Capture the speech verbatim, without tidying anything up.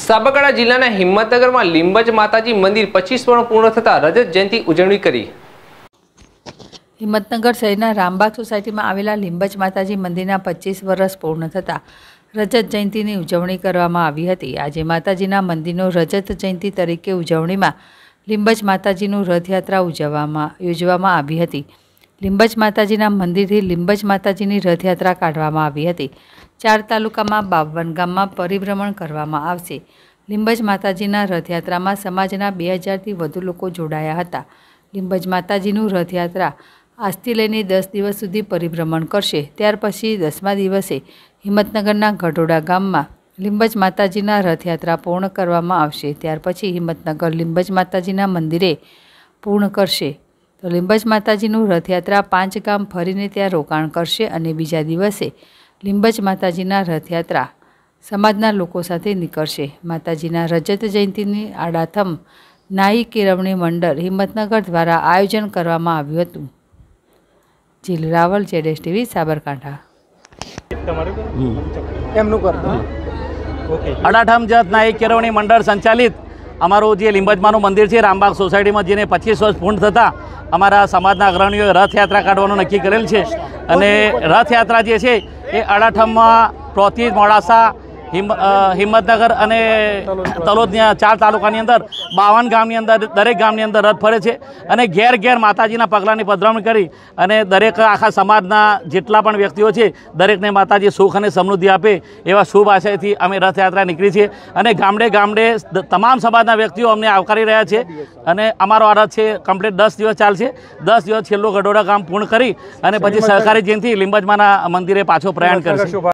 સાબરકાંઠા જિલ્લાના હિંમતનગરમાં લીંબજ માતાજી મંદિર પચીસ વર્ષ પૂર્ણ થતા રજત જયંતિ ઉજવણી કરી। હિંમતનગર શહેરના રામબાગ સોસાયટીમાં આવેલા લીંબજ માતાજી મંદિરના પચીસ વર્ષ પૂર્ણ થતા રજત જયંતિની ઉજવણી કરવામાં આવી હતી। આજે માતાજીના મંદિરનો રજત જયંતિ તરીકે ઉજવણીમાં લીંબજ માતાજીનું રથયાત્રા ઉજવવામાં યોજવામાં આવી હતી। લીંબજ માતાજીના મંદિરથી લીંબજ માતાજીની રથયાત્રા કાઢવામાં આવી હતી। ચાર તાલુકામાં બાવન ગામમાં પરિભ્રમણ કરવામાં આવશે। લીંબજ માતાજીના રથયાત્રામાં સમાજના બે હજારથી વધુ લોકો જોડાયા હતા। લીંબજ માતાજીનું રથયાત્રા આજથી લઈને દસ દિવસ સુધી પરિભ્રમણ કરશે। ત્યાર પછી દસમા દિવસે હિંમતનગરના ગઢોડા ગામમાં લીંબજ માતાજીના રથયાત્રા પૂર્ણ કરવામાં આવશે। ત્યાર પછી હિંમતનગર લીંબજ માતાજીના મંદિરે પૂર્ણ કરશે। તો લીંબજ માતાજીનું રથયાત્રા પાંચ ગામ ફરીને ત્યાં રોકાણ કરશે અને બીજા દિવસે લીંબજ માતાજીના રથયાત્રા સમાજના લોકો સાથે નીકળશે। માતાજીના રજત જયંતિની આડાથમ નાઈ કેળવણી મંડળ હિંમતનગર દ્વારા આયોજન કરવામાં આવ્યું હતું। જીલ રાવલ, જેડેશ ટીવી, સાબરકાંઠા। અડાઠમ જત નાઈ કેળવણી મંડળ સંચાલિત અમારું જે લીંબજમાનું મંદિર છે રામબાગ સોસાયટીમાં, જેને પચીસ વર્ષ પૂર્ણ થતાં અમારા સમાજના અગ્રણીઓએ રથયાત્રા કાઢવાનું નક્કી કરેલ છે। અને રથયાત્રા જે છે એ અડાઠમમાં પ્રોથી મોડાસા હિમ હિંમતનગર અને તલોદના ચાર તાલુકાની અંદર બાવન ગામની અંદર દરેક ગામની અંદર રથ ફરે છે અને ઘેર ઘેર માતાજીના પગલાંની પધરામણી કરી અને દરેક આખા સમાજના જેટલા પણ વ્યક્તિઓ છે દરેકને માતાજી સુખ અને સમૃદ્ધિ આપે એવા શુભ આશયથી અમે રથયાત્રા નીકળી છે અને ગામડે ગામડે તમામ સમાજના વ્યક્તિઓ અમને આવકારી રહ્યા છે। અને અમારો આ રથ છે કમ્પ્લીટ દસ દિવસ ચાલશે। દસ દિવસ છેલ્લું ગઢોડા ગામ પૂર્ણ કરી અને પછી સહકારી જયંતિ લીંબજમાના મંદિરે પાછો પ્રયાણ કરશે।